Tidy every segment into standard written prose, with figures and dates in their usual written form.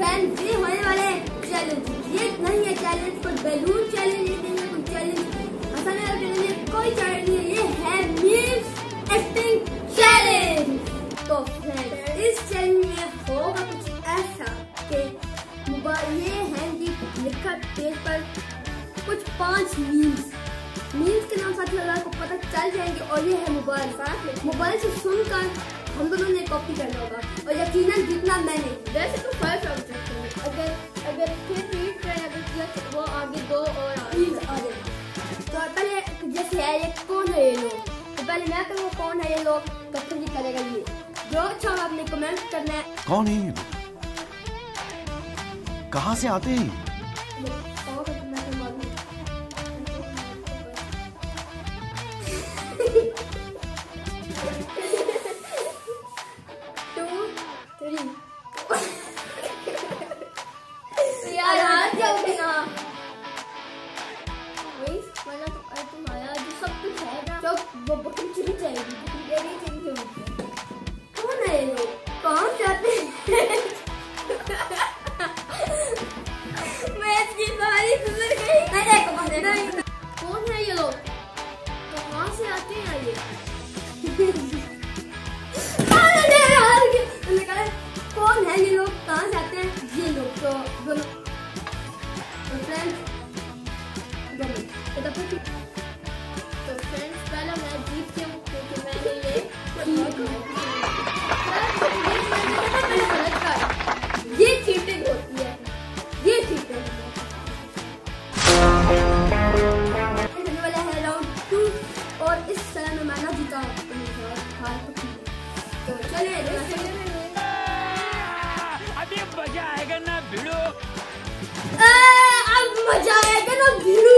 Friends ये होने वाले चैलेंज, ये नहीं है चैलेंज कोई बैलून चैलेंज, कोई चैलेंज हंसाने वाला चैलेंज, कोई चैलेंज नहीं, ये है मीम्स एक्टिंग चैलेंज। तो फ्रेंड्स इस चैलेंज में होगा कुछ ऐसा कि मोबाइल ये है कि लिखा पेज पर कुछ 5 मीम्स के नाम साथी को पता चल जाएंगे और ये है मोबाइल से सुनकर हम दोनों ने कॉपी करना होगा और यकीनन जितना मैंने वैसे तो फर्स्ट ऑब्जेक्ट अगर फिर रीड करें अगर किया तो वो आगे 2 और आगे। तो पहले जैसे है ये कौन है ये लोग, तो पहले मैं कहूँ कौन है ये लोग, तो फिर ये करेगा ये जो अच्छा आपने कमेंट करना है। कौन है ये लोग, कहाँ से आते हैं? यार क्या हो गया तुम्हारा जो सब कुछ है ना, तो वो बकरी चली जाएगी, कौन है ये लोग, कहाँ जाते हैं? मैं इसकी सारी सुधर गई। कौन है ये लोग, कहाँ से आते हैं ये? कौन है ये लोग, कहाँ से आते हैं ये लोग? तो फ्रेंड्स पहला मैं जीतती हूँ क्योंकि मैंने ये चीटिंग होती है, ये चीटिंग वाला है राउंड 2 और इस तरह में मैं ना जीता हूँ तो चलिए अभी मजा आएगा ना भिड़ो, अब मजा आएगा ना भिड़ो।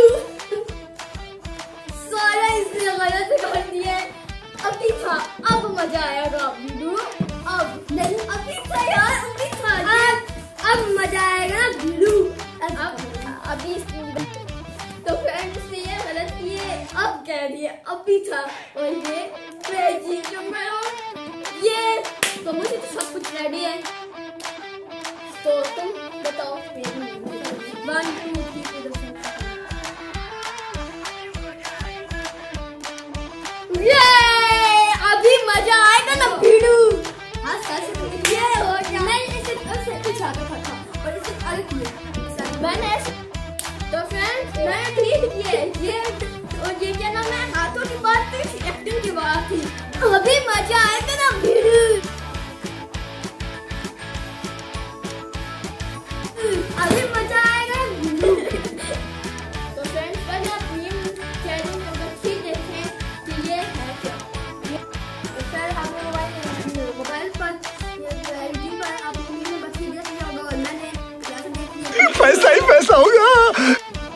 सारा इसने गलत कर दिया, अभी था अब मजा आएगा भिड़ो, अब नहीं अभी था यार, अभी था अब मजा आएगा ना भिड़ो, अभी तो फ्रेंड्स ने ये गलत किए, अब कह दिए अभी था और ये जीत ये तो मुझे तो सब कुछ रेडी है, तो तुम बताओ 1 2 3 ये अभी मजा आएगा ना भिड़ू। हाँ सच ये हो गया, मैंने इसे कुछ आगे था और इसे अलग किया मैंने, तो फ्रेंड्स मैंने ठीक किया ये, और ये क्या नाम है, हाथों की बात थी, एक्टिंग की बात थी, अभी मजा आएगा ना भिड़ू, अभी मजा आएगा। तो फ्रेंड्स पहले आप मीम चैलेंज नंबर 3 देखें कि ये है क्या। तो सर आपने मोबाइल पर यूट्यूब पर आप मीम नंबर 3 देख लिया होगा और मैंने जैसे देख लिया पैसा ही पैसा होगा।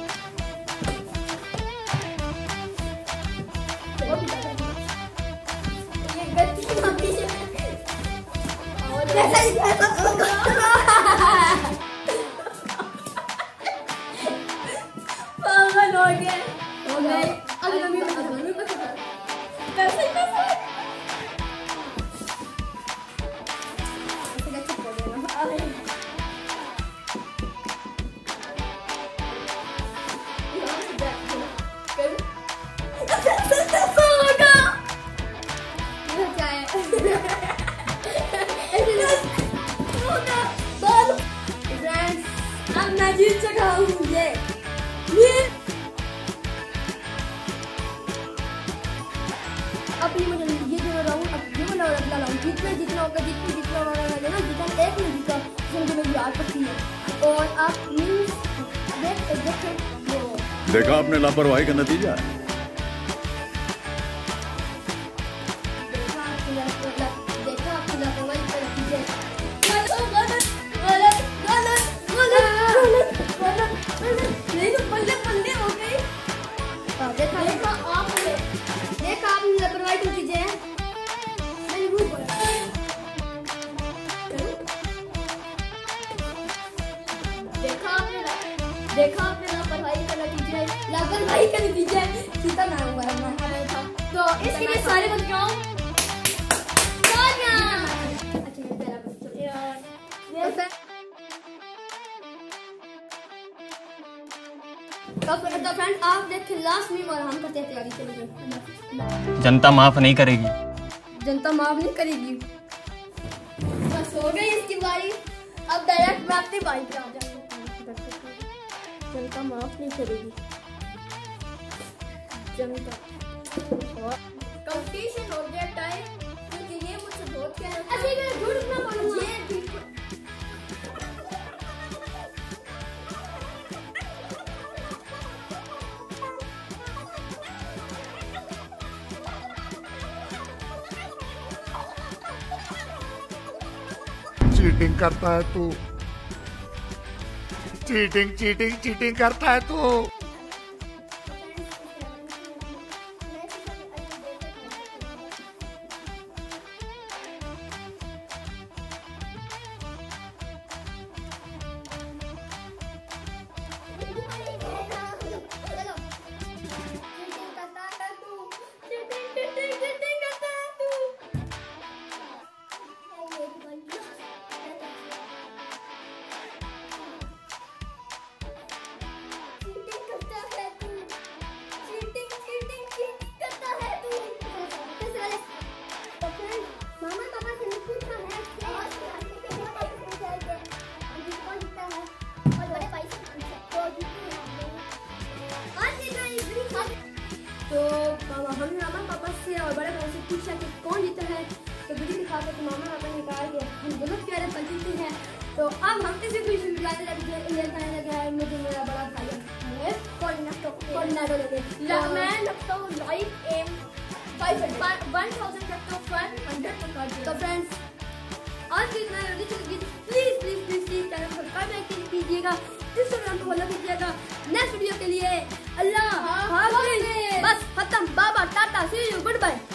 ये गलती होती है और पैसा ही पैसा होगा। हो गए अभी मम्मी पैसा ही पैसा अब मैं जीत चुका हूँ ये अब ये मुझे ये जो राउंड अब ये वाला अगला राउंड जितना होगा जितना होगा ना जितना एक में जीता मुझे मेरी याद पड़ती है और आप मीम्स देख देखा आपने लापरवाही का नतीजा है। देखा आपने लापरवाही की चीजें देखा आपने लापरवाही का नतीजा, लापरवाही का नतीजा सीता ना हुआ था। तो इसके लिए सारे बच्चों अच्छा तो फ्रेंड आप देखिए लास्ट मीम और हम करते हैं तैयारी चलिए। जनता माफ नहीं करेगी। जनता माफ नहीं करेगी। बस हो गई इसकी बारी। अब डायरेक्ट मैं अपनी बारी पे आ जाऊंगी। जनता माफ नहीं करेगी। जनता कंपटीशन हो गया टाइम, क्योंकि ये मुझसे बहुत कह रहा है। मैं झूठ ना बोलूंगा। ये चीटिंग करता है तू, चीटिंग करता है तू। तो हम मामा पापा से और बड़े भाई से पूछा कि कौन जीता है, तो वीडियो दिखा के मामा पापा ने कहा कि हम दोनों प्यारे पल जीते हैं। तो अब हम इसे कुछ लाने लगे हैं। मुझे मेरा बड़ा भाई है कोऑर्डिनेटर लगे। मैं लगता हूँ लाइक एम 1000 रखता हूँ 100 तो फ्रेंड्स आज की इतना वीडियो चलेगी। प्लीज चैनल को सब्सक्राइब कीजिएगा, इंस्टाग्राम पे फॉलो कीजिएगा। नेक्स्ट वीडियो के लिए अल्लाह हाफिज़। बस खत्म, बाबा टाटा, सी यू, गुड बाय।